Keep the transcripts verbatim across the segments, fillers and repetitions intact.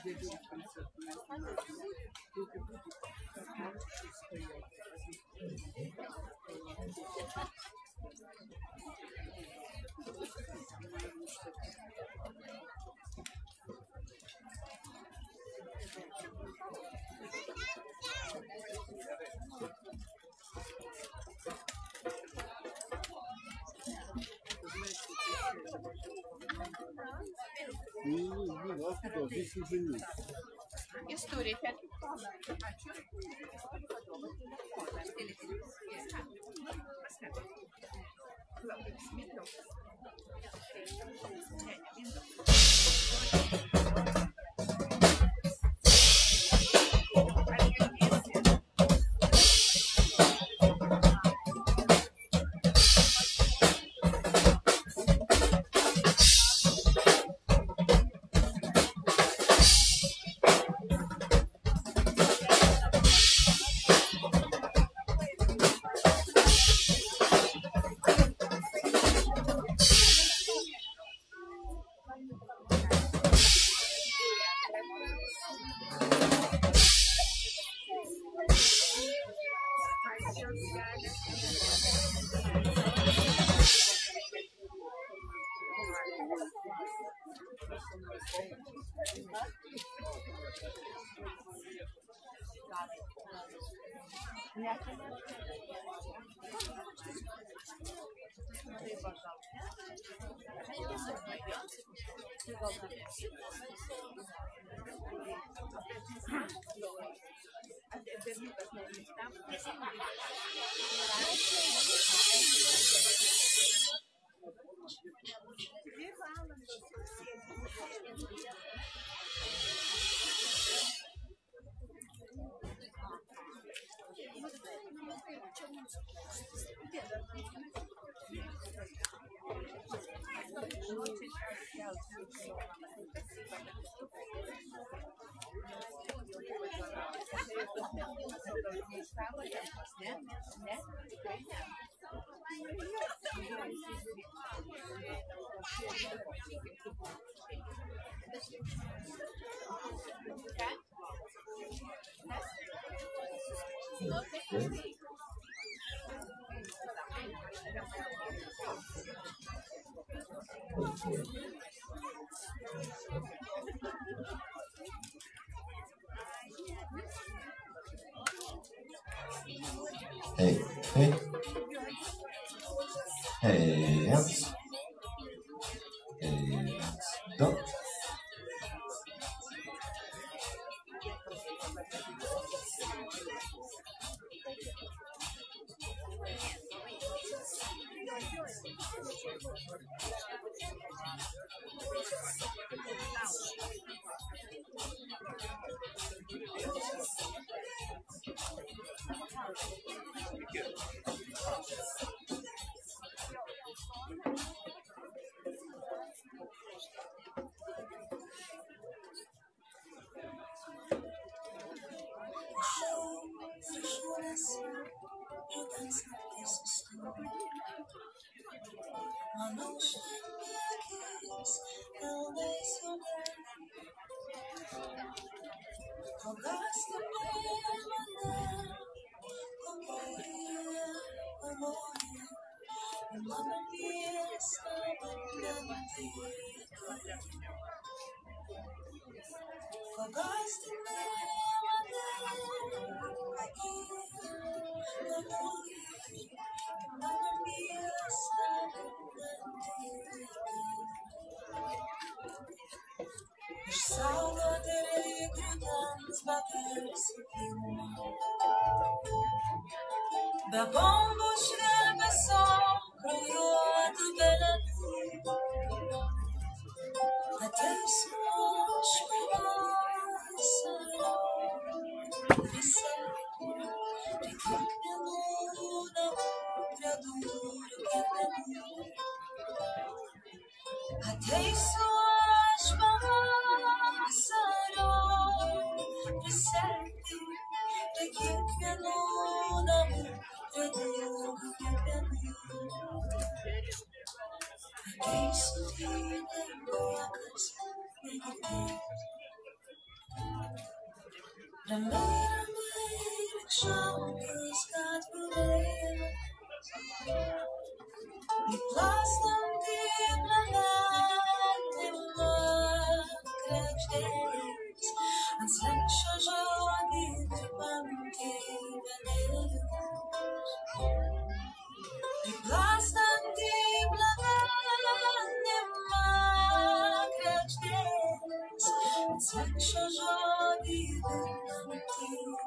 История. Hey, hey. Hey, hands. Hey, hands. Go. Be bombų švilpesio kraujuotų vėliavų ateis aš pavasario prisėliau prie kiekvienų namų, prie durų kiekvienų. Ateisiu aš pavasario prisėliau prie kiekvienų namų, prie durų kiekvienų. Ateisiu, kai niekas negirdės. Ramiai, ramiai, lyg šaltas gatvių vėjas, įplakstanti gyvenimą kregždės, ant slenksčio žodį trupantį venėjus. Įplakstanti gyvenimą kregždės, ant slenksčio žodį trupantį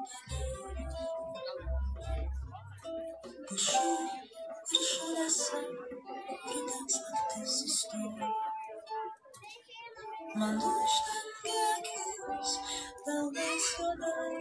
venėjus. Pušų viršūnėse rudens naktis sustoja, man uždengia akis delnais juodai.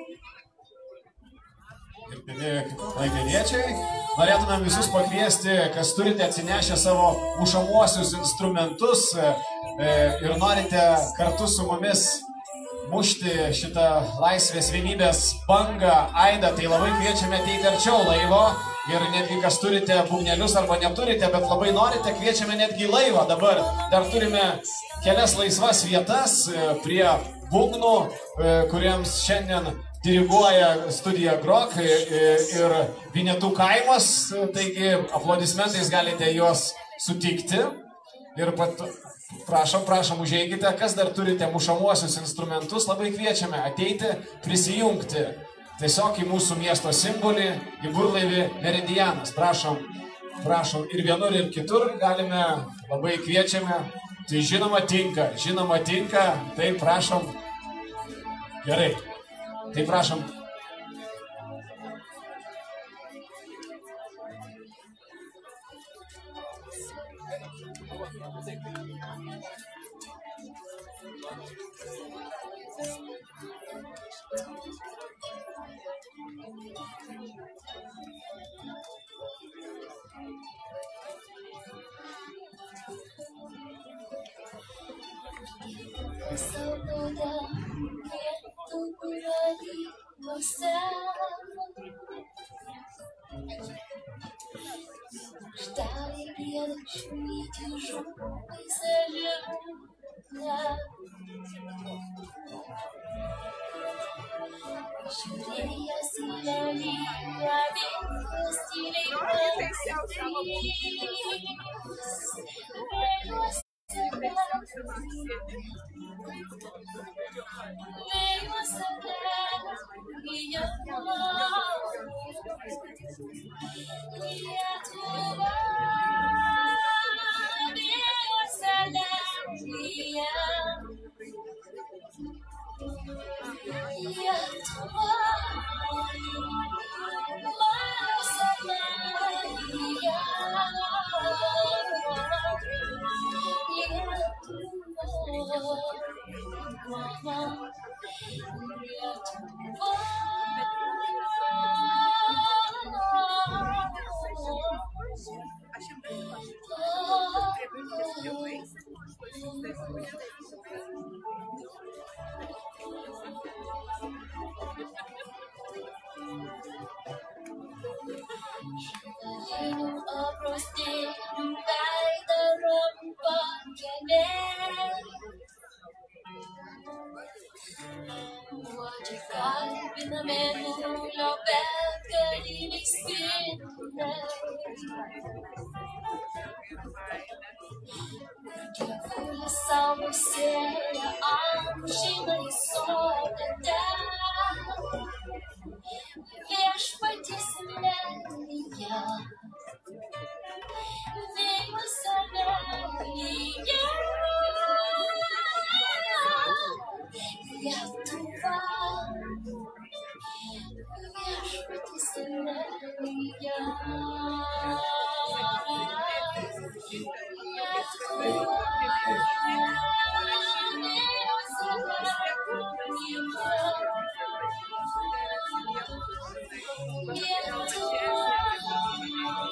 Gerbimi klaipėdiečiai, norėtumėm visus pakviesti, kas turite atsinešę savo mušamuosius instrumentus e, ir norite kartu su mumis mušti šitą laisvės vienybės bangą, aidą, tai labai kviečiame ateiti arčiau laivo ir netgi kas turite būgnelius arba neturite, bet labai norite, kviečiame netgi laivą. Dabar dar turime kelias laisvas vietas prie būgnų, kuriems šiandien diriguoja studija Grok ir Vinetų kaimas, taigi aplodismentais galite juos sutikti. Ir pat, prašom, prašom, užeikite, kas dar turite mušamuosius instrumentus, labai kviečiame ateiti, prisijungti tiesiog į mūsų miesto simbolį, į burlaivį Meridianas. Prašom, prašom, ir vienur, ir kitur galime, labai kviečiame. Tai žinoma tinka, žinoma tinka, tai prašom, gerai, tai prašom. Saudade vietų kurį nuose. Štai giedančių įtyžumais ežerūne. Žiūrėjęs į lelyje vėjas tyliai pamatys. Vėjuose Vėjuose Lietuva, Lietuva, vėjuose Lietuva, Lietuva, vėjuose Žinau aprostėlių veidą rampa keliai. Guodžiai kalbina mėnulio begaliniai spinduliai. Dievulis savo sėja amžinai sodate. Viešpaties lelyje, vėjuose lelyje, Lietuva, viešpaties lelyje, Lietuva, vėjuose lelyje.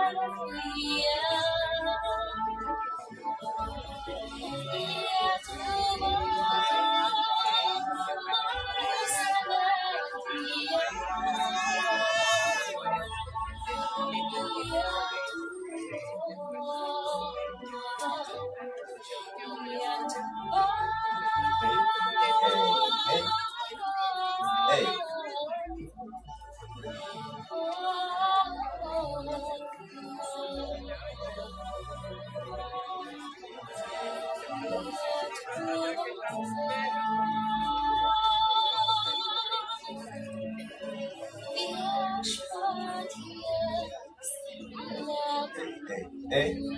Hey. Hey. Hey.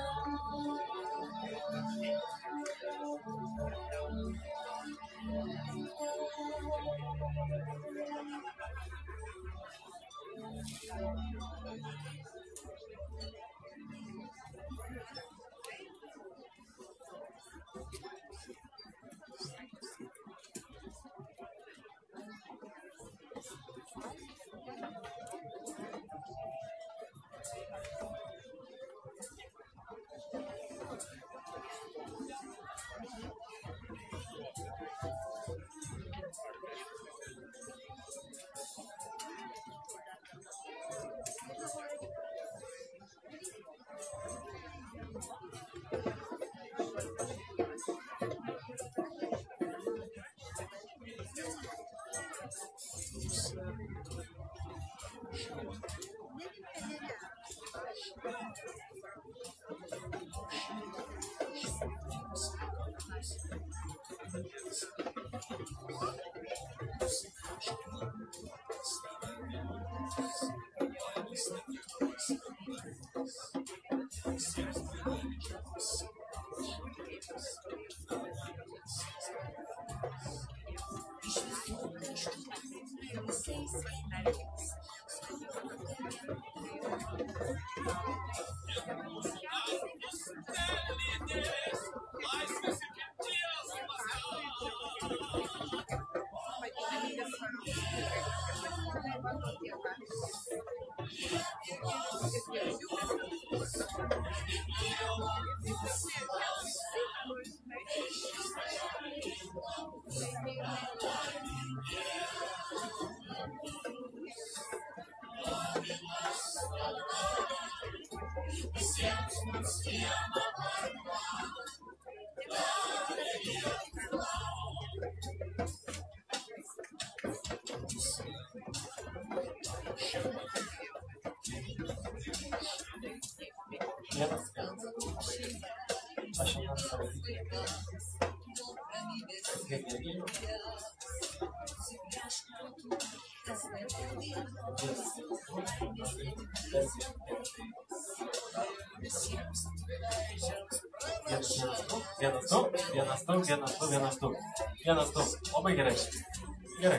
Vienas du, vienas du, vienas du, vienas du, vienas du. Labai gerai. Gerai.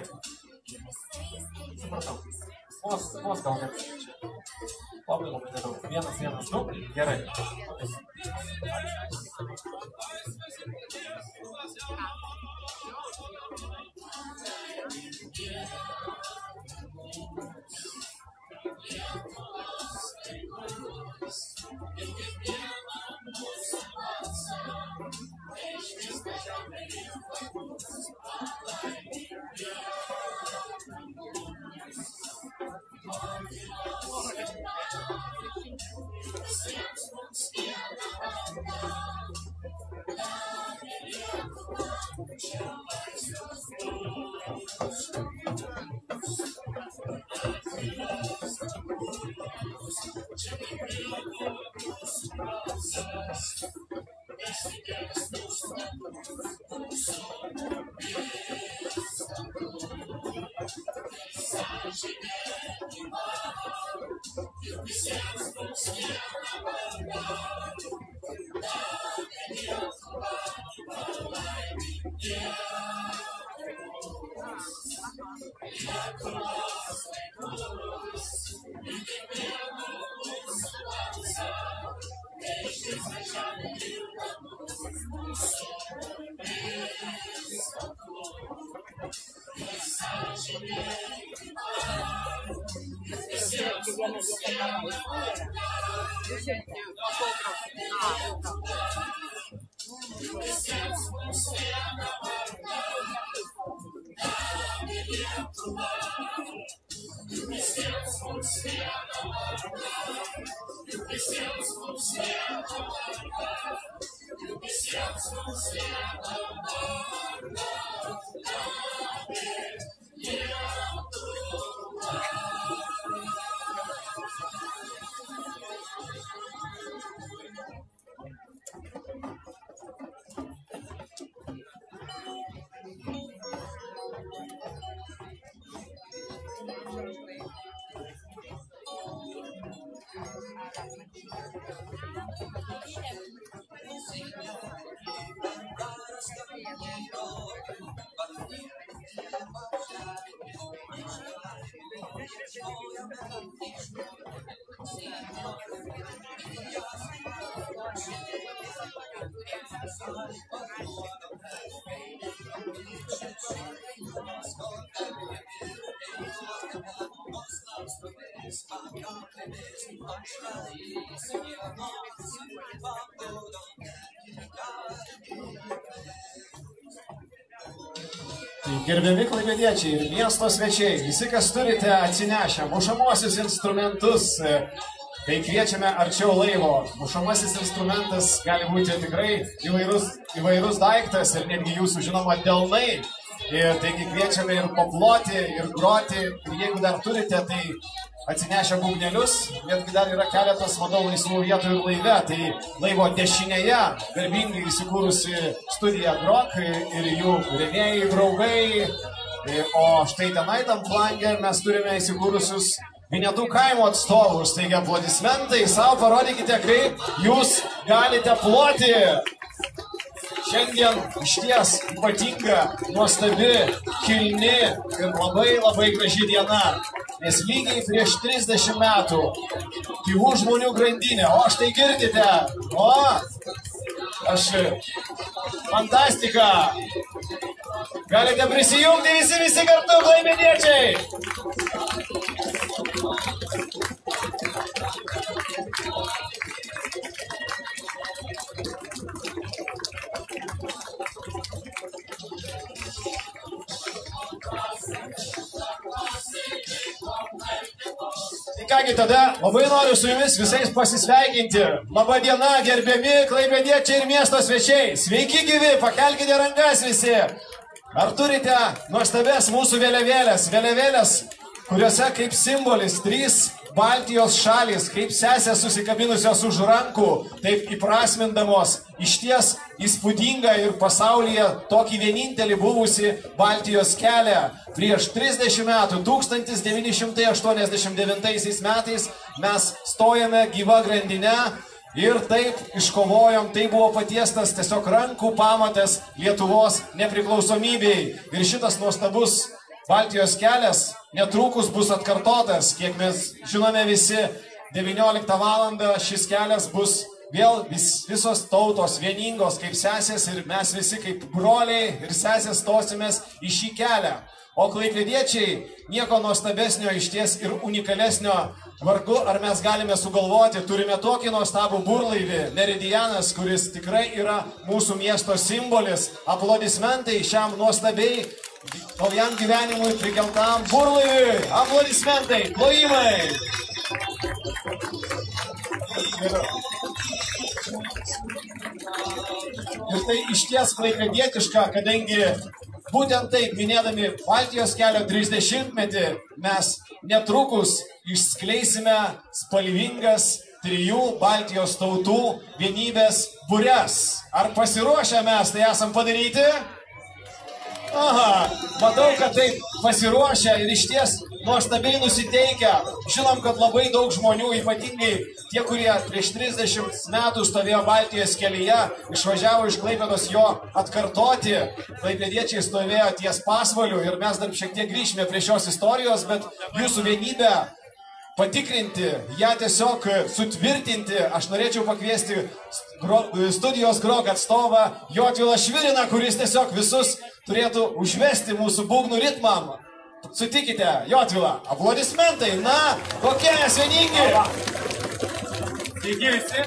Supratau. Vos, vos gal net. Labai labai nedaug. Vienas, vienas, du. Gerai. Gerbiami klaipėdiečiai ir miesto svečiai, visi, kas turite atsinešę mušamuosius instrumentus, tai kviečiame arčiau laivo. Mušamasis instrumentas gali būti tikrai įvairus, įvairus daiktas ir netgi jūsų žinoma delnai. Ir taigi kviečiame ir paploti, ir groti. Ir jeigu dar turite, tai atsinešę būgnelius, netgi dar yra keletas, matau, laisvų vietų ir laive. Tai laivo dešinėje garbingai įsikūrusi studija Grok ir jų rėmėjai, draugai. O štai tenai tam flange mes turime įsikūrusius Vinetų kaimo atstovus. Taigi aplodismentai, savo parodykite, kaip jūs galite ploti. Šiandien išties ypatinga, nuostabi, kilni ir labai labai graži diena. Nes lygiai prieš trisdešimt metų gyvų žmonių grandinė. O štai girdite. O, aš... Fantastika. Galite prisijungti visi, visi kartu, klaipėdiečiai. Kągi tada, labai noriu su jumis visais pasisveikinti. Labą dieną, gerbiami klaipėdiečiai ir miesto svečiai. Sveiki gyvi, pakelkite rankas visi. Ar turite nuostabės mūsų vėliavėlės? Vėliavėlės, kuriuose kaip simbolis trys Baltijos šalys, kaip sesės susikabinusios už rankų, taip įprasmindamos išties įspūdingą ir pasaulyje tokį vienintelį buvusi Baltijos kelią. Prieš trisdešimt metų, tūkstantis devyni šimtai aštuoniasdešimt devintaisiais metais, mes stojame gyva grandinę ir taip iškovojom, tai buvo patiestas tiesiog rankų pamatas Lietuvos nepriklausomybei. Ir šitas nuostabus Baltijos kelias netrukus bus atkartotas, kiek mes žinome visi, devynioliktą valandą šis kelias bus vėl vis, visos tautos vieningos kaip sesės ir mes visi kaip broliai ir sesės stosimės į šį kelią. O klaipėdiečiai nieko nuostabesnio išties ir unikalesnio vargu ar mes galime sugalvoti. Turime tokį nuostabų burlaivį, Meridianas, kuris tikrai yra mūsų miesto simbolis. Aplodismentai šiam nuostabiai naujam gyvenimui prikeltam burlaiviui. Aplodismentai, plojimai. Ir, ir tai išties klaipėdietiška, kadangi būtent taip, minėdami Baltijos kelio trisdešimtmetį, mes netrukus išskleisime spalvingas trijų Baltijos tautų vienybės bures. Ar pasiruošę mes tai esam padaryti? Aha, matau, kad taip pasiruošę ir išties nuostabiai nusiteikę. Žinom, kad labai daug žmonių, ypatingai tie, kurie prieš trisdešimt metų stovėjo Baltijos kelyje, išvažiavo iš Klaipėdos jo atkartoti. Klaipėdiečiai stovėjo ties Pasvaliu ir mes dar šiek tiek grįžime prie šios istorijos, bet jūsų vienybę patikrinti, ją tiesiog sutvirtinti, aš norėčiau pakviesti studijos Grok atstovą Jotvilą Šviriną, kuris tiesiog visus turėtų užvesti mūsų būgnų ritmam. Sutikite, Jotvilą. Aplodismentai. Na, kokie mes vieningi. Taigi visi,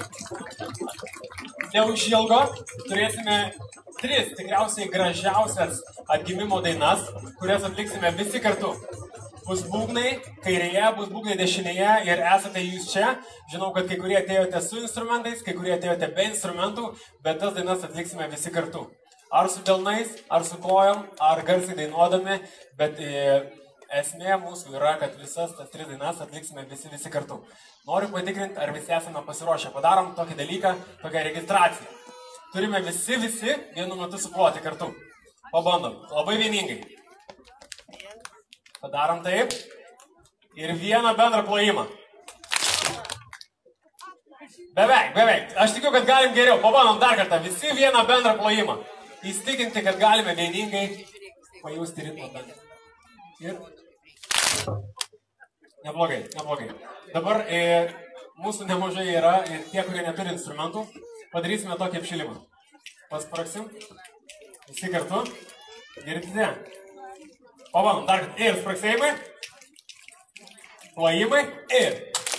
neužilgo turėsime tris tikriausiai gražiausias atgimimo dainas, kurias atliksime visi kartu. Bus būgnai kairėje, bus būgnai dešinėje ir esate jūs čia. Žinau, kad kai kurie atėjote su instrumentais, kai kurie atėjote be instrumentų, bet tas dainas atliksime visi kartu. Ar su delnais, ar su kojom, ar garsiai dainuodami, bet e, esmė mūsų yra, kad visas tas tris dainas atliksime visi visi kartu. Noriu patikrinti, ar visi esame pasiruošę. Padarom tokį dalyką, tokią registraciją. Turime visi, visi vienu metu suploti kartu. Pabandom. Labai vieningai. Padarom taip. Ir vieną bendrą plojimą. Beveik, beveik. Aš tikiu, kad galim geriau. Pabandom dar kartą. Visi vieną bendrą plojimą. Įstikinti, kad galime vieningai pajusti ritmą bendrą. Ir... Neblogai, neblogai. Dabar e, mūsų nemažai yra ir tie, kurie neturi instrumentų, padarysime tokį apšilimą. Paspraksim. Visi kartu. Girdite? Pabandom dar kartą. Ir spraksėjimai. Plojimai. Ir.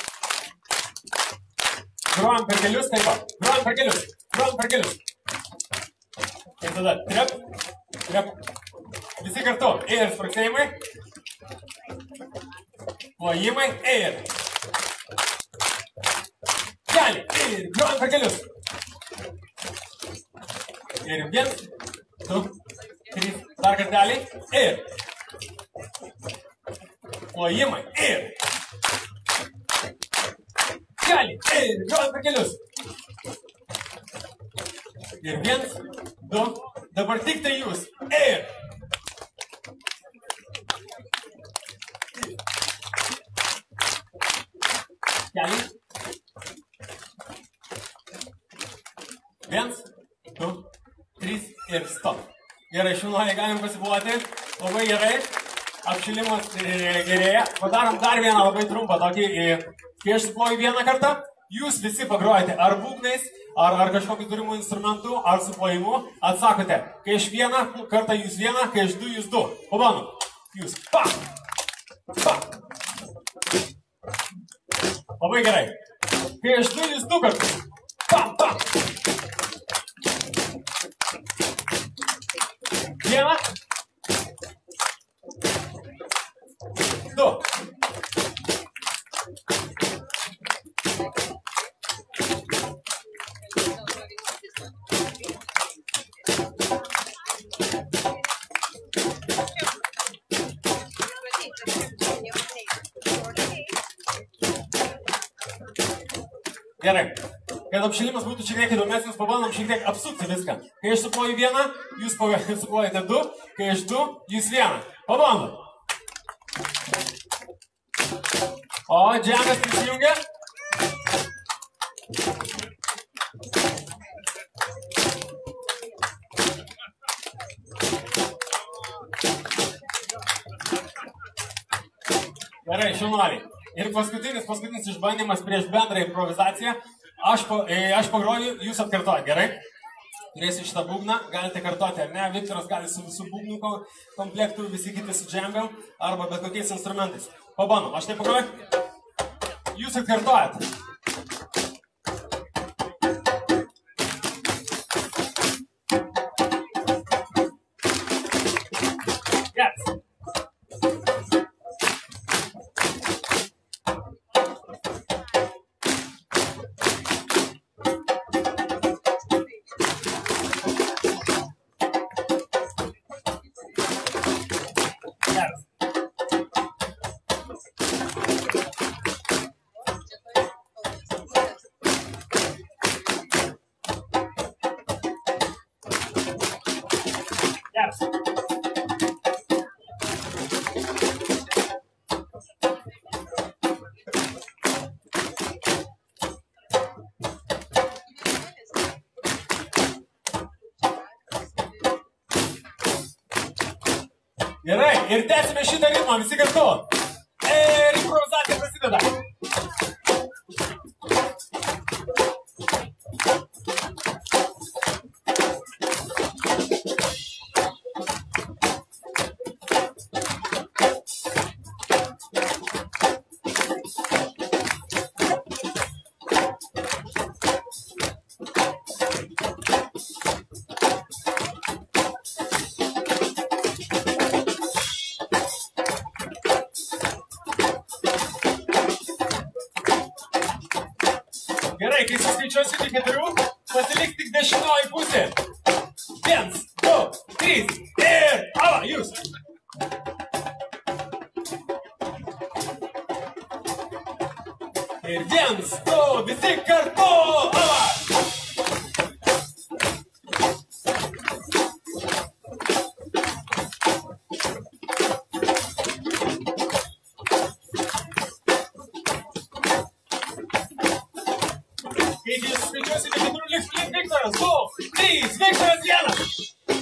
Grojam per kelius, taip pat. Grojam per kelius. Grojam per kelius. Ir tada trep. Trep. Visi kartu. Ir spraksėjimai. Plojimai. Ir. Keli. Ir. Grojam per kelius. Ir vienas. Du. Trys. Dar kartelį. Ir. Plojimai. Ir. Keli. Ir. Grojam per kelius. Ir vienas. Du. Dabar tik tai jūs. Ir. Keli. Vienas, du, trys ir stop. Gerai, šiunuoliai galim pasipuoti. Labai gerai. Apšilimas gerėja. Padarom dar vieną labai trumpą tokį. Kai aš suploju vieną kartą, jūs visi pagrojate ar būgnais, ar, ar kažkokiu turimų instrumentų, ar su plojimu. Atsakote, kai aš vieną kartą jūs vieną, kai aš du jūs du. Pabandom. Jūs. Pa! Pa! Labai gerai. Kai aš du jūs du kartus. Pam, pam. Vieną. Du. Gerai. Kad apšilimas būtų šiek tiek įdomesnis, pabandom šiek tiek apsukti viską. Kai aš suploju vieną, jūs suplojate du. Kai aš du, jūs vieną. Pabandom. O, džemas prisijungia. Gerai, šaunuoliai. Ir paskutinis, paskutinis išbandymas prieš bendrą improvizaciją. Aš, pa, aš pagroju, jūs atkartojate, gerai? Turėsiu šitą būgną, galite kartoti, ar ne? Viktoras gali su visų būgnų komplektų, visi kiti su džembiam, arba bet kokiais instrumentais. Pabandom, aš tai pagroju. Jūs atkartojate. Yes. Gerai, ir tęsime šitą ritmą visi kartu. Ir improvizacija prasideda. Gerai, kai suskaičiuosiu iki keturių, pasiliks tik dešinioji pusė. Viens, du, trys ir ava, jūs. Ir viens, du, visi kartu, ava. Kai jūs skaičiuosi iki keturių, liks link Viktoras, du, trys, Viktoras, vienas.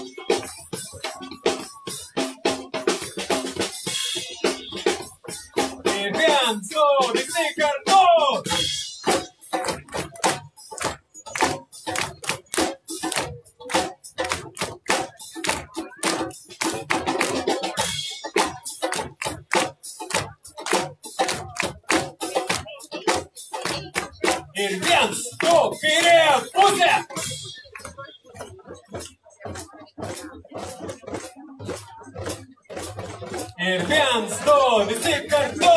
Ir viens, du, visi kartu. Ir viens, du, kairė pusė. Ir viens, du, visi kartu.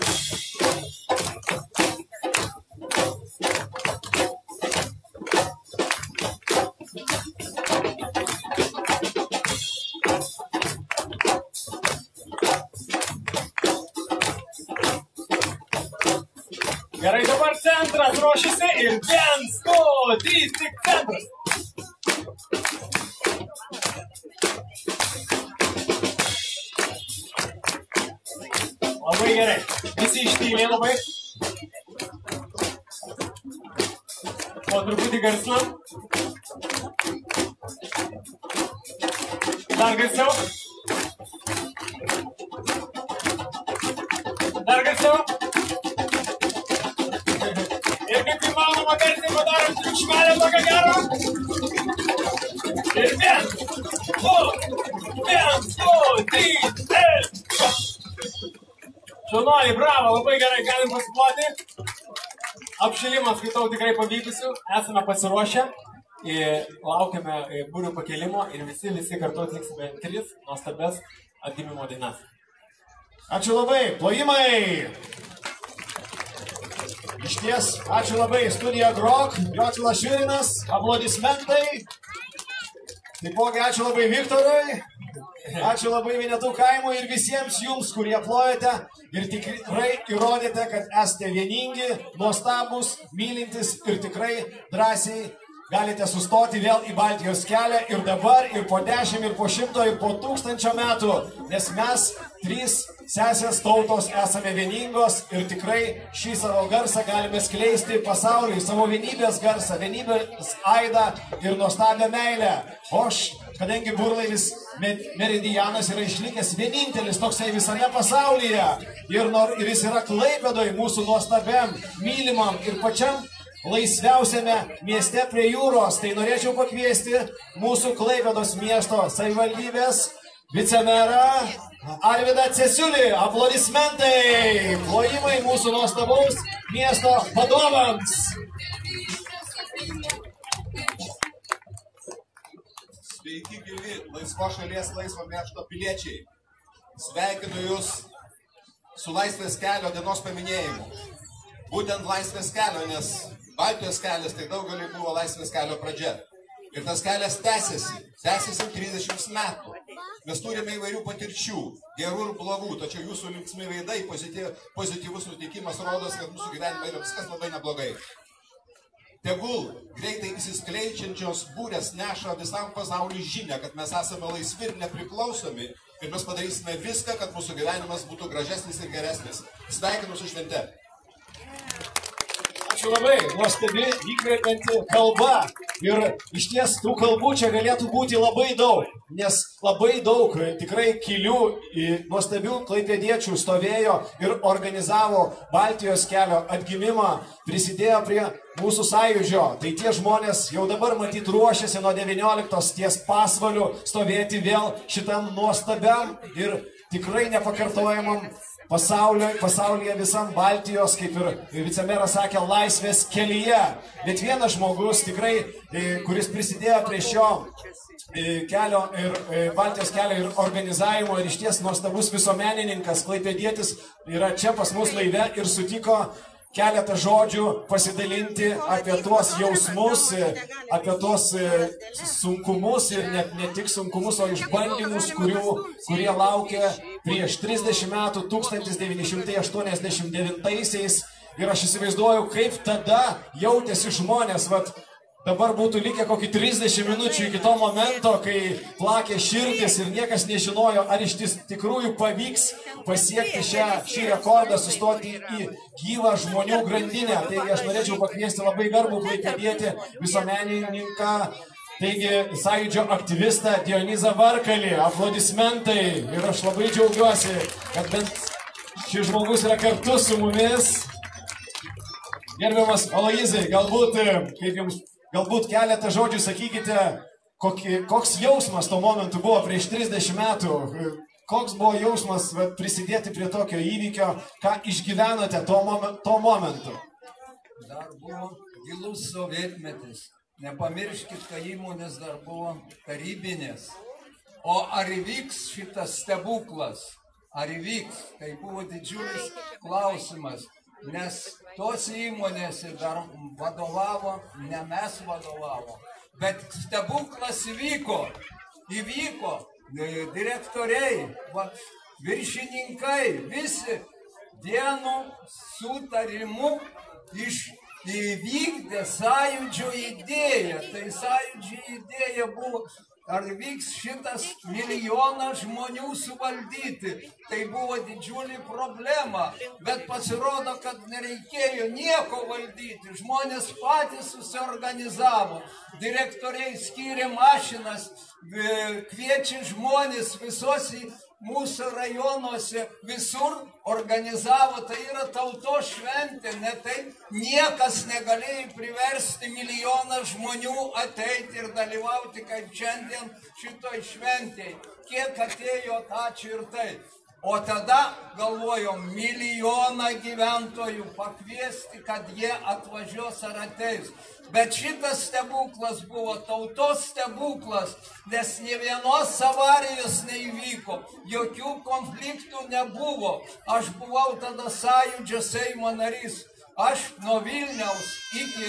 Gerai, dabar centras ruošiasi ir viens, du, trys, tik centras. Labai gerai. Visi ištyliai labai. Po truputį garsinam. Dar garsiau. Dar garsiau. Ir kaip įmanoma garsiai padarom triukšmelę tokią gerą. Ir viens, du, viens, du, trys, ir... Šaunuoliai, bravo, labai gerai, galim pasiploti. Apšilimas, skaitau, tikrai pavykusiu. Esame pasiruošę. Laukiame būrių pakelimo ir visi, visi kartu atliksime tris nuostabias atgimimo dainas. Ačiū labai, plojimai! Išties, ačiū labai, studija Grok, Jocilas Švirinas, aplodismentai. Taipogi ačiū labai Viktorui, ačiū labai Vinetų kaimui ir visiems jums, kurie plojate ir tikrai įrodėte, kad esate vieningi, nuostabus, mylintis ir tikrai drąsiai galite sustoti vėl į Baltijos kelią ir dabar, ir po dešimt, ir po šimto, ir po tūkstančio metų, nes mes trys sesės tautos esame vieningos ir tikrai šį savo garsą galime skleisti pasauliui, savo vienybės garsą, vienybės aidą ir nuostabią meilę. O aš, kadangi burlaivis Meridianas yra išlikęs vienintelis toksai visame pasaulyje ir, nor, ir jis yra Klaipėdoj mūsų nuostabiam, mylimam ir pačiam laisviausiame mieste prie jūros, tai norėčiau pakviesti mūsų Klaipėdos miesto savivaldybės vicemerą Arvydą Cesiulį. Aplodismentai, plojimai mūsų nuostabaus miesto vadovams. Sveiki, gyvi, laisvo šalies, laisvo miesto piliečiai. Sveikinu Jūs su Laisvės kelio dienos paminėjimu. Būtent Laisvės kelio, nes Baltijos kelias tai daugeliui buvo Laisvės kelio pradžia. Ir tas kelias tęsiasi, tęsiasi trisdešimt metų. Mes turime įvairių patirčių, gerų ir blogų, tačiau jūsų linksmi veidai, pozityvus nuteikimas rodos, kad mūsų gyvenime yra viskas labai neblogai. Tegul greitai įsiskleidžiančios būrės neša visam pasauliu žinią, kad mes esame laisvi ir nepriklausomi ir mes padarysime viską, kad mūsų gyvenimas būtų gražesnis ir geresnis. Sveikinu su švente. Ačiū labai, nuostabi, įkvepianti kalba. Ir iš ties tų kalbų čia galėtų būti labai daug, nes labai daug tikrai kilių nuostabių klaipėdiečių stovėjo ir organizavo Baltijos kelio atgimimą, prisidėjo prie mūsų sąjūdžio. Tai tie žmonės jau dabar matyt ruošiasi nuo devynioliktos ties pasvaliu stovėti vėl šitam nuostabiam ir tikrai nepakartojamam Pasaulyje, pasaulyje visam Baltijos, kaip ir vicemeras sakė, laisvės kelyje. Bet vienas žmogus tikrai, kuris prisidėjo prie šio kelio ir Baltijos kelio ir organizavimo ir išties nuostabus visuomenininkas, klaipėdietis, yra čia pas mus laive ir sutiko keletą žodžių pasidalinti apie tuos jausmus, apie tuos sunkumus ir net ne tik sunkumus, o išbandymus, kurių, kurie laukia prieš trisdešimt metų, tūkstantis devyni šimtai aštuoniasdešimt devintaisiais. Ir aš įsivaizduoju, kaip tada jautėsi žmonės. Vat, dabar būtų likę kokį trisdešimt minučių iki to momento, kai plakė širdis ir niekas nežinojo, ar iš tikrųjų pavyks pasiekti šią, šį rekordą, sustoti į gyvą žmonių grandinę. Taigi aš norėčiau pakviesti labai garbų klaipėdietį visuomenininką, taigi sąjūdžio aktyvistą Dionizą Varkalį. Aplodismentai. Ir aš labai džiaugiuosi, kad bent šis žmogus yra kartu su mumis. Gerbiamas Aloyzai, galbūt, kaip jums, galbūt keletą žodžių sakykite, kokį, koks jausmas to momentu buvo prieš trisdešimt metų, koks buvo jausmas vat, prisidėti prie tokio įvykio, ką išgyvenote to, momen, to momentu? Dar buvo gilus sovietmetis. Nepamirškit, kad įmonės dar buvo tarybinės. O ar įvyks šitas stebuklas? Ar įvyks? Tai buvo didžiulis klausimas. Nes tos įmonėse dar vadovavo, ne mes vadovavo, bet stebuklas įvyko, įvyko, direktoriai, va, viršininkai, visi vienu sutarimu iš įvykdė sąjūdžio idėją. Tai sąjūdžio idėja buvo, ar vyks šitas milijoną žmonių suvaldyti. Tai buvo didžiulė problema, bet pasirodo, kad nereikėjo nieko valdyti. Žmonės patys susiorganizavo, direktoriai skyrė mašinas, kviečia žmonės visos mūsų rajonuose, visur organizavo. Tai yra tautos šventė, ne tai niekas negalėjo priversti milijoną žmonių ateiti ir dalyvauti kaip šiandien šitoj šventėj. Kiek atėjo, ačiū ir tai. O tada galvojom milijoną gyventojų pakviesti, kad jie atvažiuos ar ateis. Bet šitas stebuklas buvo tautos stebuklas, nes nė vienos avarijos neįvyko, jokių konfliktų nebuvo. Aš buvau tada sąjūdžio Seimo narys. Aš nuo Vilniaus iki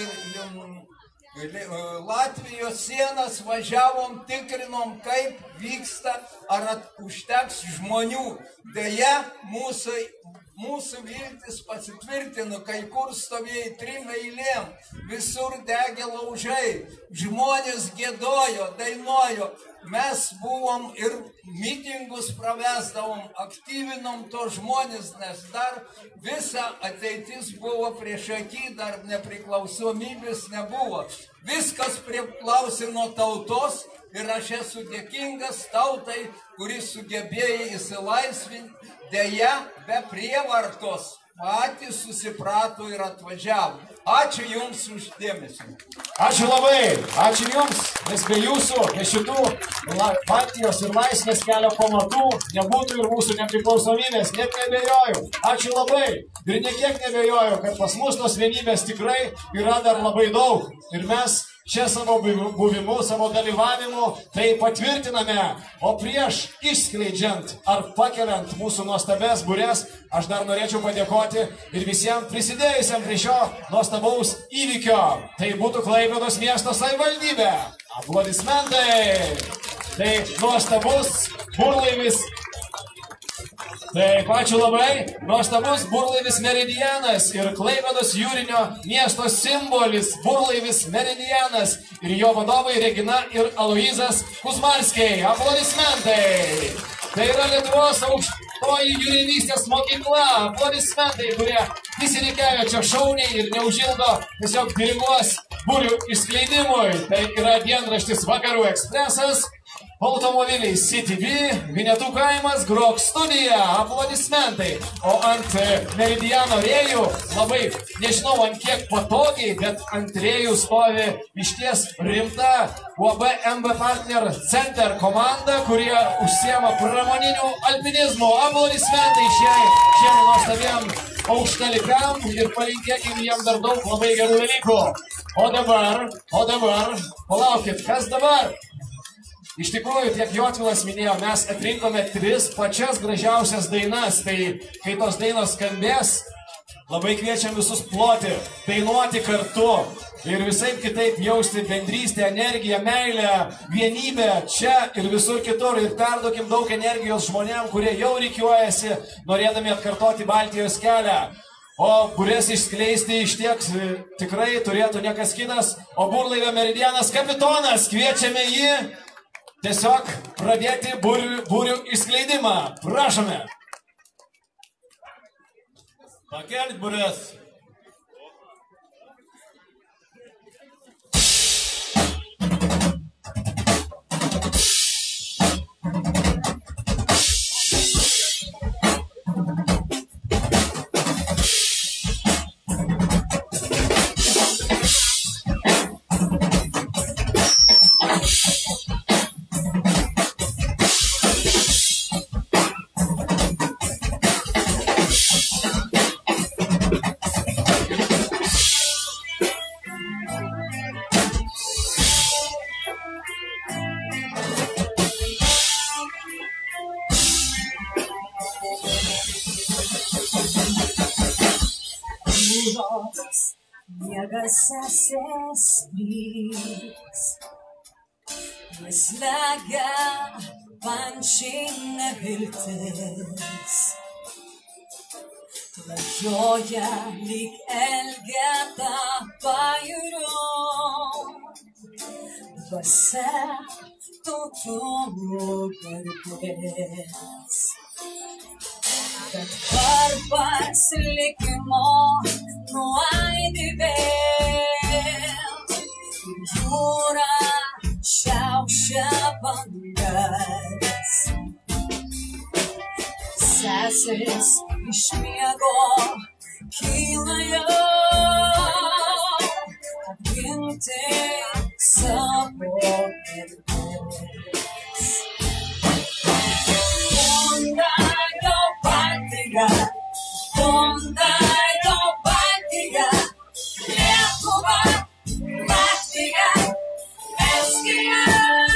Latvijos sienas važiavom, tikrinom, kaip vyksta, ar užteks žmonių. Deja, mūsų, mūsų viltis pasitvirtino, kai kur stovėjo trim eilėm, visur degė laužai, žmonės giedojo, dainuojo. Mes buvom ir mitingus pravesdavom, aktyvinom to žmonės, nes dar visa ateitis buvo prieš akį, dar nepriklausomybės nebuvo. Viskas priklausė nuo tautos ir aš esu dėkingas tautai, kuris sugebėjo įsilaisvinti, deja, be prievartos. Patys susiprato ir atvažiavo. Ačiū Jums už dėmesį. Ačiū labai, ačiū Jums, nes be Jūsų, be šitų partijos ir laisvės kelio pamatų nebūtų ir mūsų nepriklausomybės, net nebejoju. Ačiū labai ir nekiek nebejoju, kad pas mus tos vienybės tikrai yra dar labai daug. Ir mes čia savo buvimu, savo dalyvavimu tai patvirtiname. O prieš išskleidžiant ar pakeliant mūsų nuostabės būrės, aš dar norėčiau padėkoti ir visiems prisidėjusiam prie šio nuostabaus įvykio. Tai būtų Klaipėdos miesto savivaldybė. Aplodismentai. Tai nuostabus burlaivis. Taip, ačiū labai. Nuostabus burlaivis Meridianas ir Klaipėdos jūrinio miesto simbolis burlaivis Meridianas ir jo vadovai Regina ir Aloyzas Kuzmalskiai. Aplodismentai. Tai yra Lietuvos aukštoji jūrininkystės mokykla. Aplodismentai, kurie visi reikėjo čia šauniai ir neužilgo tiesiog diriguos būrių išskleidimui. Tai yra dienraštis Vakarų Ekspresas, automobiliai City B, Vinetų kaimas, Grok studija. Aplodismentai. O ant Meridiano rėjų, labai nežinau ant kiek patogiai, bet ant rėjų stovi išties rimta U A B M B Partner Center komanda, kurie užsiema pramoniniu alpinizmu. Aplodismentai šiai, šiem nuostabiem aukštalikam ir palinkėkim jiem dar daug labai gerų dalykų. O dabar, o dabar, palaukit, kas dabar? Iš tikrųjų, tiek Jotvilas minėjo, mes atrinkome tris pačias gražiausias dainas, tai kai tos dainos skambės, Labai kviečiam visus ploti, dainuoti kartu ir visai kitaip jausti bendrystę, energiją, meilę, vienybę čia ir visur kitur. Ir perduokim daug energijos žmonėm, kurie jau rikiuojasi, norėdami atkartoti Baltijos kelią. O kurias išskleisti ištiek tikrai turėtų niekas kitas, o burlaivio Meridianas kapitonas. Kviečiame jį tiesiog pradėti būrių, būrių išskleidimą. Prašome. Pakelti būrės. Miegas sesės slegia pančiai neviltis, klajoja lyg elgeta pajūrio, dvasia tautų garbės. Bet varpas likimo nuaidi vėl, ir jūra šiaušia bangas. Seseris iš miego kyla jau, apginti savo garbės. Donde yo partiga, Lietuva, Latvija, Estija.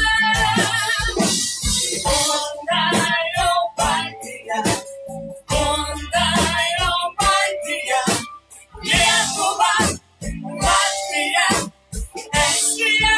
Donde yo partiga, donde yo partiga, Lietuva, Latvija, Estija.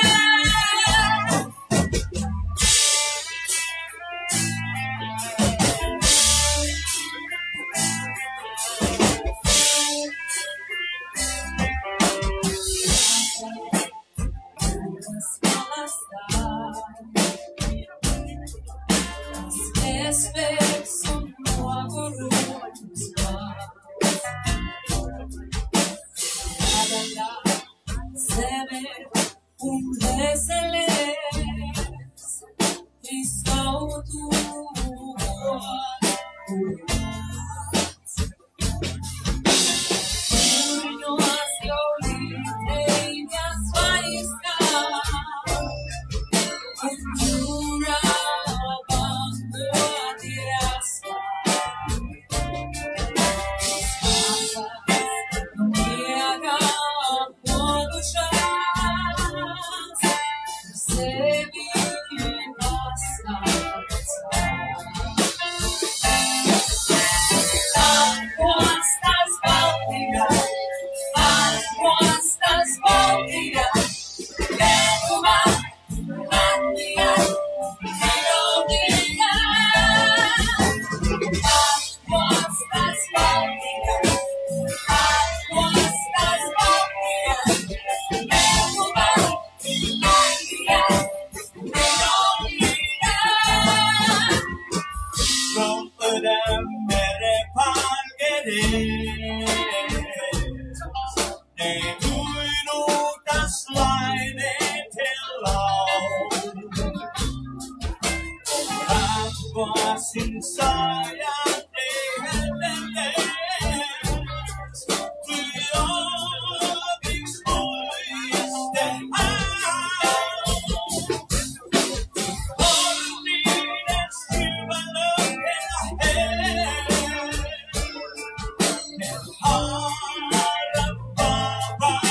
Bye.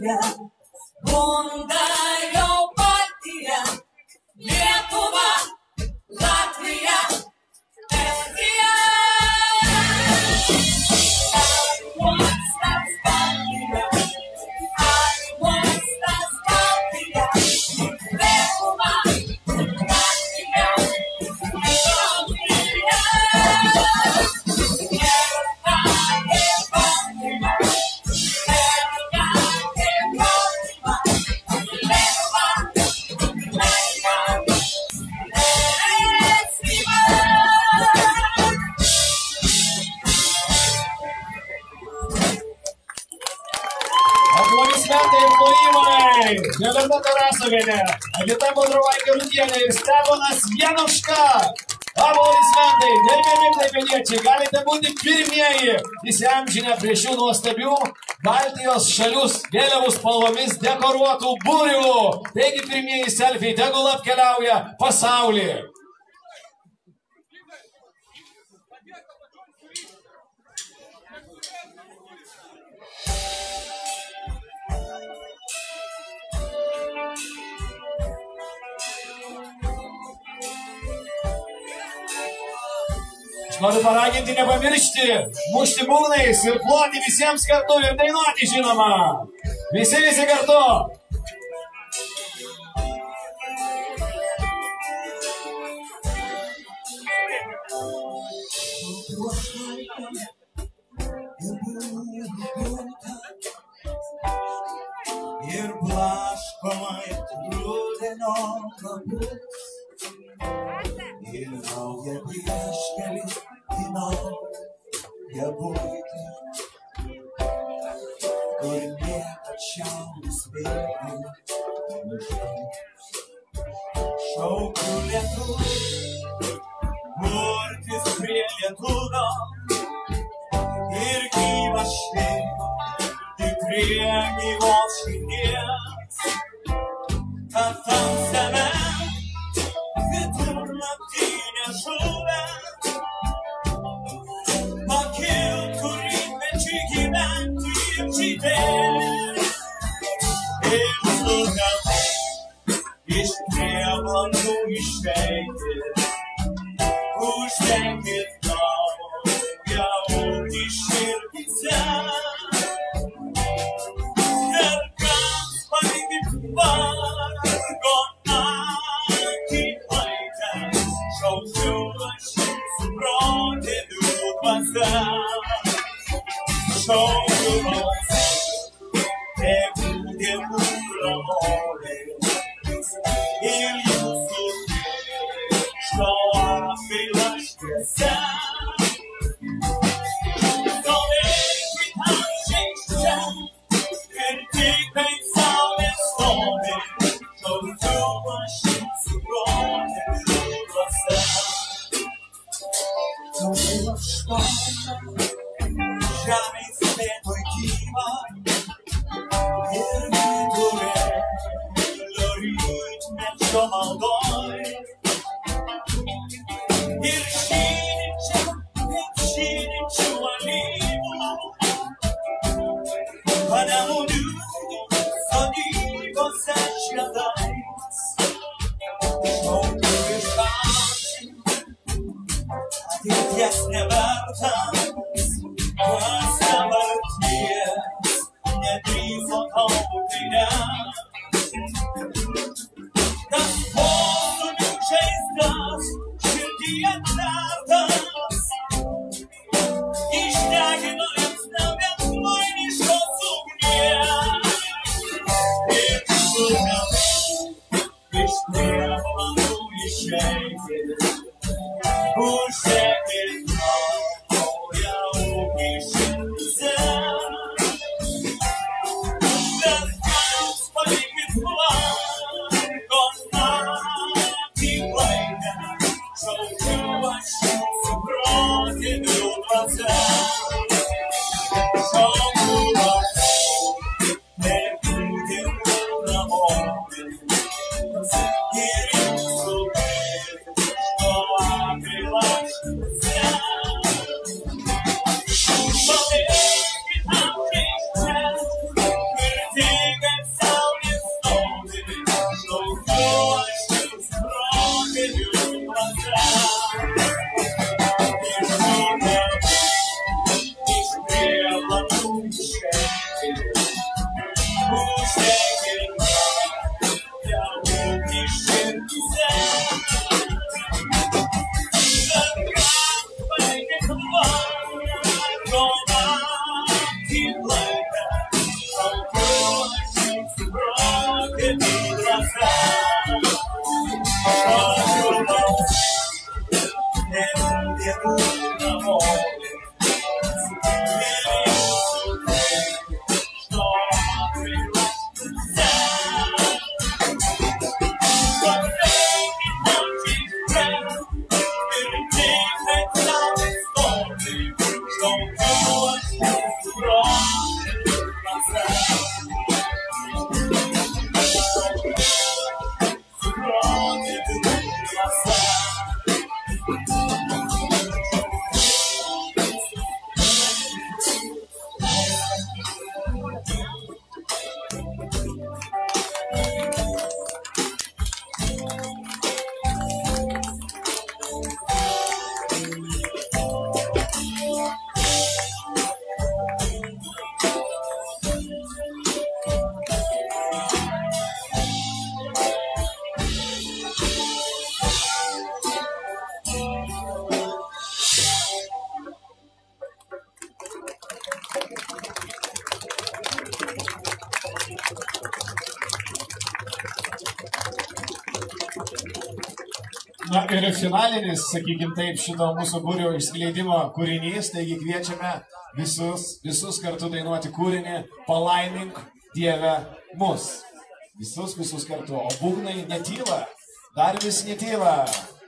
partija, Bunda jau partija, Lietuva, Latvija, Estija. Uostas partija, uostas partija, Lietuva, Latvija, Estija. Aplodismentai ir plojimai. Jolanta Tarasovienė, Agita Bodrovaitė Rūdienė ir Steponas Januška. Aplodismentai, gerbiami klaipėdiečiai, galite būti pirmieji įsiamžinę prie šių nuostabių Baltijos šalių vėliavų spalvomis dekoruotų būrių. Taigi pirmieji selfiai tegul apkeliauja pasaulį. Noriu paraginti nepamiršti, mušti būgnais ir ploti visiems kartu ir dainuoti, žinoma. Visi, visi kartu. Ir blaškoma ir rudenio kapus. Ir nauja vieškelį į naują buitį, kur niekad šiaurės vėjai nušaus. Šaukiu lietuvių, burtis prie lietuvio ir gyvas šeima, tik prie gyvos širdies, kad tamsiame vidurnaktinė žuvė pakiltų rytmečiui gyventi ir žydėti. Ir sugalvoti iš prieblandų išeiti, uždenkit naują ugnį širdyse. Ir kas palikit vargo naktį laikas, šauksiu aš su protėvių dvasia. Šaukiu balsą, tėvų dievų ramolės, ir jūsų krikšto atgailaškėse. Stovėkit amžiais čia, ir tik kaip saulė stovi, šaukiu aš su protėvių dvasia. Žemės vietoj gyva ir vidurėlio rytmečio maldoj. Ir žydinčių, ir žydinčių alyvų, panemunių sodybose žiedais. Šaukiu iš amžių, ateities nevertas, kas dabarties nedrįso tautai net. Kas posūnių žaizdas širdyje tvertas, išdegino liepsna vien žmoniškos ugnies. Na ir finalinis, sakykim taip, šito mūsų būrio išskleidimo kūrinys, taigi kviečiame visus, visus kartu dainuoti kūrinį Palaimink Dieve mus. Visus, visus kartu, o būgnai netyla, dar vis netyla.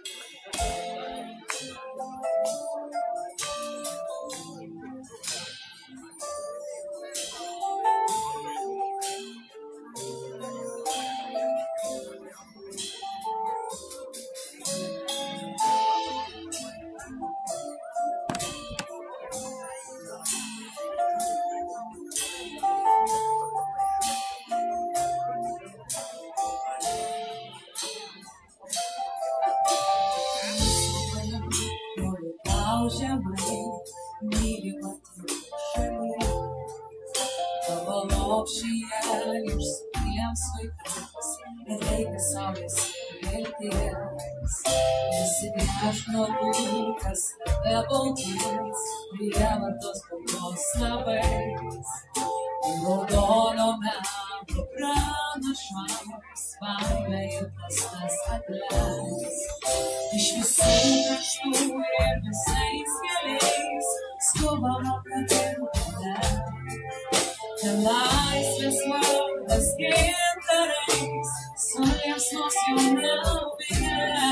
Prievartos kalbos labais, raudono metų pranašams, pamėtas tas atleis. Iš visų kraštų ir visais keliais, skubama pratirti. Ten laisvės vardas gintarais, suliepsnos jau nebėra.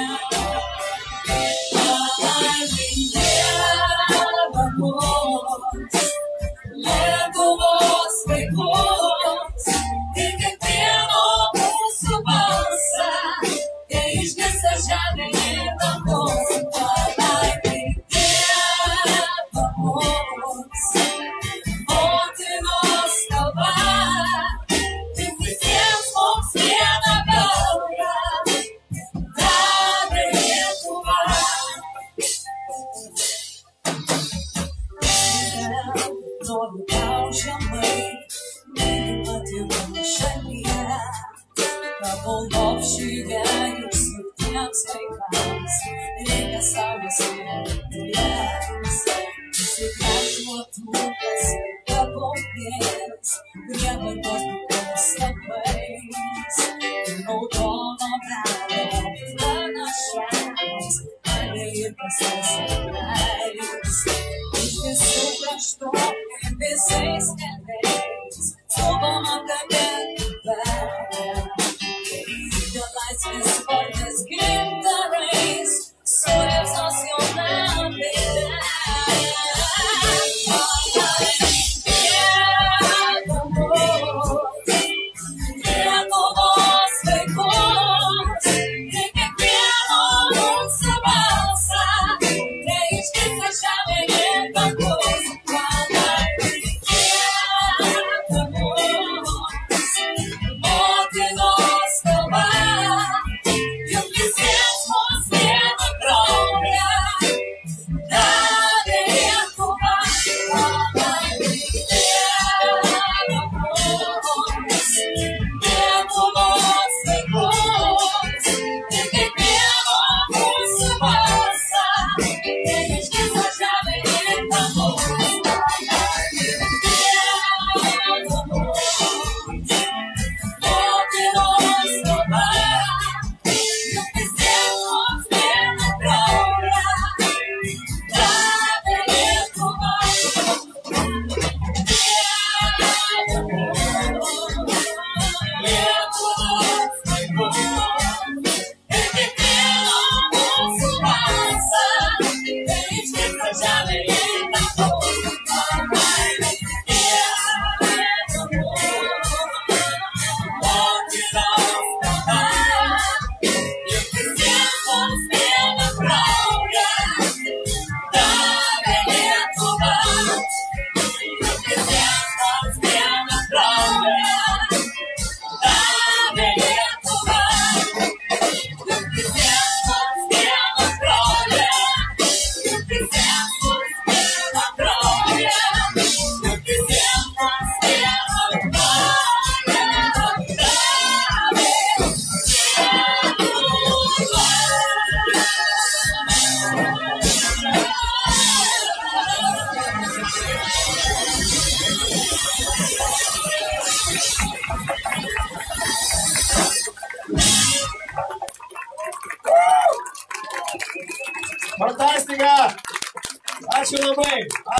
Lietuvos vaikus ir kiekvieno mūsų balsą, kai išgirsta žemė ir dangus, palaimink Dievą mus. Motinos kalba, tik visiems mums viena kalba, davė Lietuva. Noriu tau žemai, mylima tėvų šalyje, tavo lopšyje ir silpniems vaikams, reikia saulės vilties. Įsigražuotukas tavo pėdas, prievartos būtos labais, ir raudono melo pranašams, gali ir pasisakais. Iš visų kraštų visais keliais, skubama kabinti. Dėl laisvės vardas gintarais, suliepsnos jau nebėra. Palaimink Dievą mus,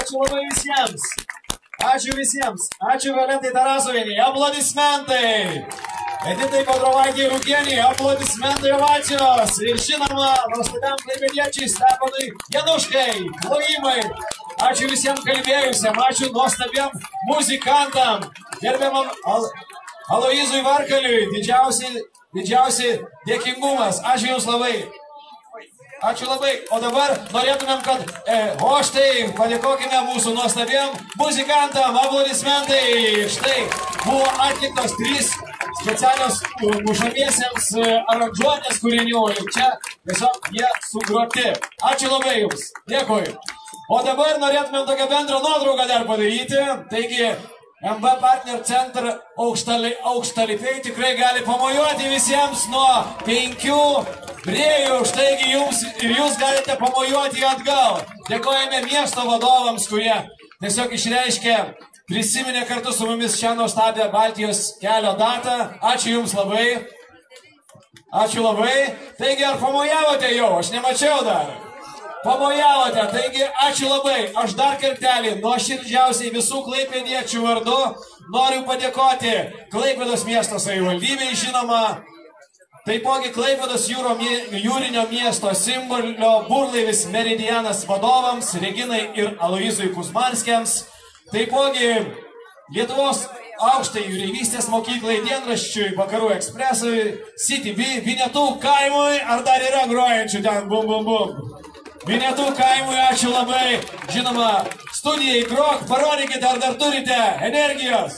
Ačiū labai visiems. Ačiū visiems. Ačiū Violetai Tarasovienei. Aplodismentai. Editai Kodrovaitei Rūkienei. Aplodismentai ovacijos. Ir žinoma, nuostabiam klaipėdiečiai Stepanui Januškai. Plojimai. Ačiū visiems kalbėjusiam. Ačiū nuostabiam muzikantam. Gerbiamam Al Aloizui Varkaliui. Didžiausiai, didžiausiai dėkingumas. Ačiū Jums labai. Ačiū labai. O dabar norėtumėm, kad, e, o štai, padėkokime mūsų nuostabiem muzikantam, aplodismentai. Štai buvo atliktos trys specialios mušamiesiems aranžuotės kūrinių ir čia tiesiog jie sugroti. Ačiū labai Jums. Dėkui. O dabar norėtumėm tokią bendrą nuotrauką dar padaryti. Taigi, M B Partner Center aukštalipiai tikrai gali pamojuoti visiems nuo penkių brėjų. Štaigi jums ir jūs galite pamojuoti atgal. Dėkojame miesto vadovams, kurie tiesiog išreiškė, prisiminė kartu su mumis šią nuostabią Baltijos kelio datą. Ačiū Jums labai. Ačiū labai. Taigi, ar pamojavote jau? Aš nemačiau dar. Pamojavote, taigi ačiū labai. Aš dar kartelį nuoširdžiausiai visų klaipėdiečių vardu noriu padėkoti Klaipėdos miesto savivaldybei, žinoma, taipogi Klaipėdos jūro, jūrinio miesto simbolio burlaivis Meridianas vadovams, Reginai ir Aloizui Kuzmanskiams, taipogi Lietuvos aukštai jūreivystės mokyklai, dienraščiui Vakarų ekspresui, City B, Vinetų kaimui, ar dar yra grojančių ten, bum, bum, bum. Vinetų kaimui, ačiū labai. Žinoma, studijai grok, parodykite, ar dar turite energijos.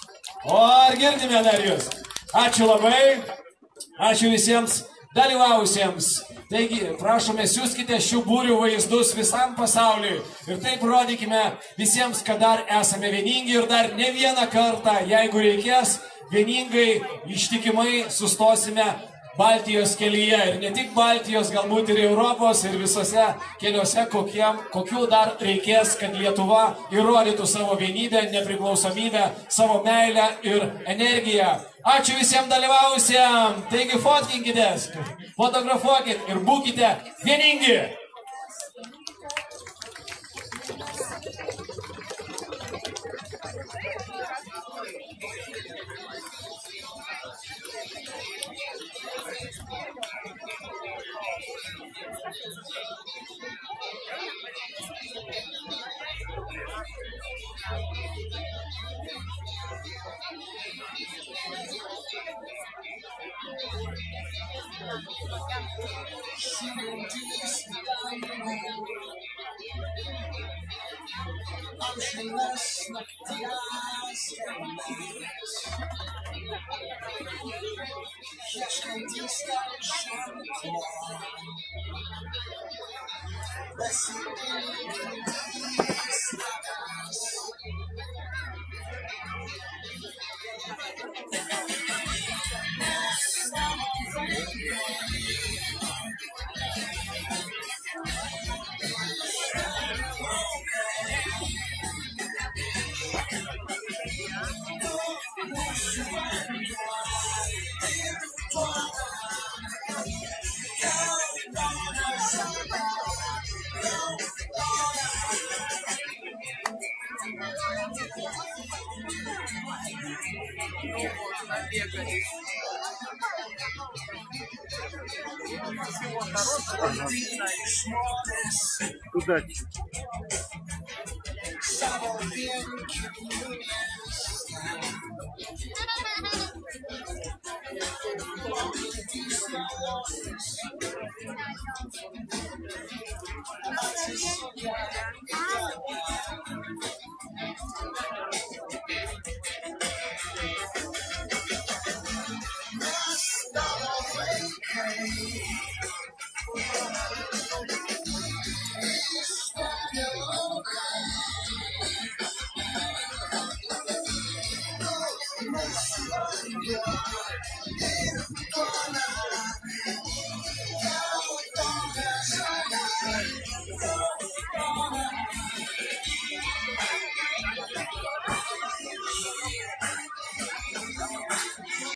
O ar girdime dar jūs? Ačiū labai. Ačiū visiems dalyvausiems. Taigi, prašome, siūskite šių būrių vaizdus visam pasauliui. Ir taip rodykime visiems, kad dar esame vieningi ir dar ne vieną kartą, jeigu reikės, vieningai, ištikimai sustosime Baltijos kelyje. Ir ne tik Baltijos, galbūt ir Europos, ir visose keliuose, kokiem, kokių dar reikės, kad Lietuva įrodytų savo vienybę, nepriklausomybę, savo meilę ir energiją. Ačiū visiems dalyvavusiems. Taigi fotkinkitės, fotografuokit ir būkite vieningi. Удачи. Yeah.